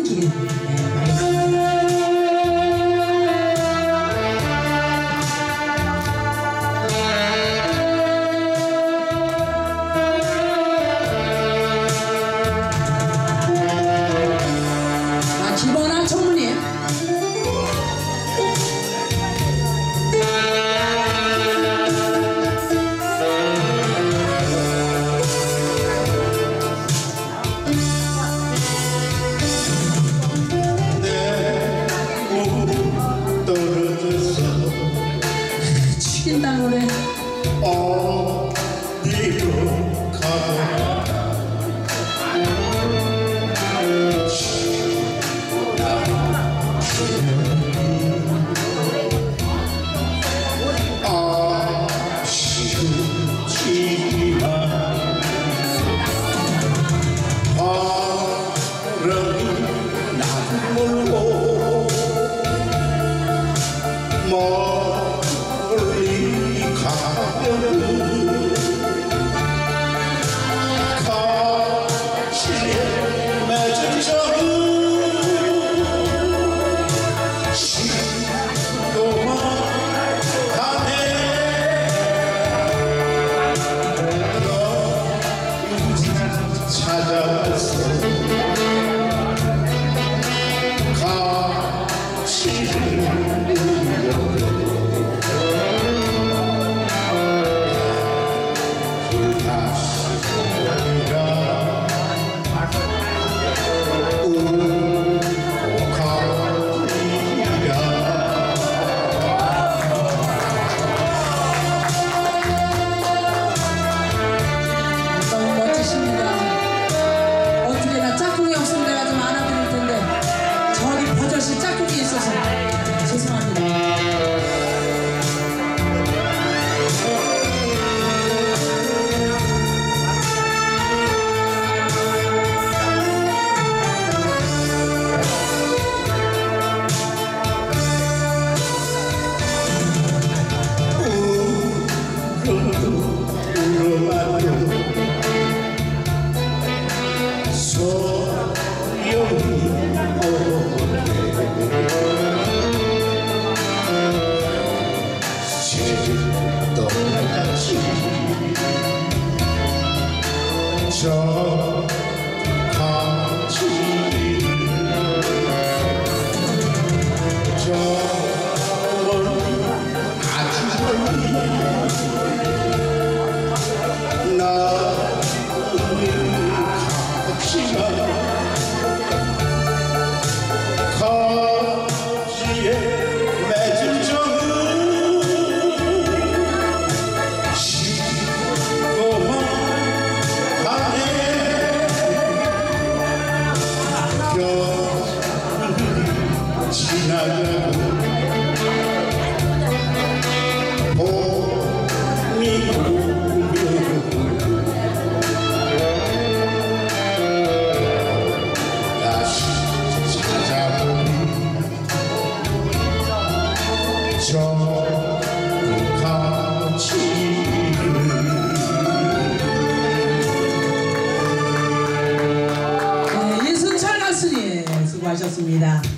길 가겠습니다. 김원환 총무님, 죽인다 노래. 어디로 가볼까? 아쉬우지만 바람이 나를 몰고 멀리 가려는 가시에 맺은 점은 시도만 하네. 너 찾아왔어. 가시를 너무 멋지십니다. 어떻게나 짝꿍이 없으면 내가 좀 안아드릴 텐데 저기 버젓이 짝꿍이 있어서 죄송합니다. 저 가시를 저 멀리 아주 멀리 나는 가지만 가지에 맺은 점은 시도만 지나가고 봄이 오면 다시 찾아보니 저 가치를 이순철 가수님 수고하셨습니다.